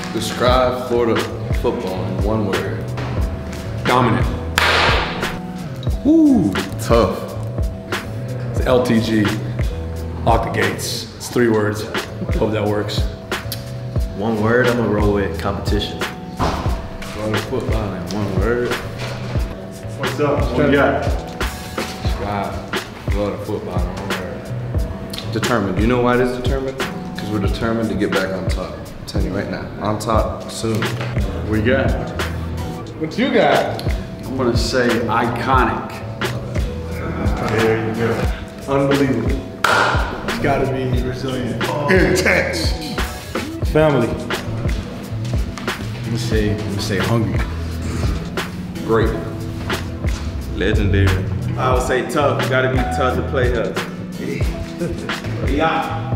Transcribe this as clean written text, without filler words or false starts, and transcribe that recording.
Describe Florida football in one word. Dominant. Woo, tough. It's LTG. Lock the gates. It's 3 words. Hope that works. One word, I'm gonna roll with competition. Florida football in one word. What's up? What you got? Describe Florida football in one word. Determined. You know why it is determined? Because we're determined to get back on top. I'm telling you right now. On top soon. What you got? What you got? I'm gonna say iconic. There you go. Unbelievable. It's gotta be resilient. Intense. Family. I'm gonna say hungry. Great. Legendary. I would say tough. You gotta be tough to play her. Yeah.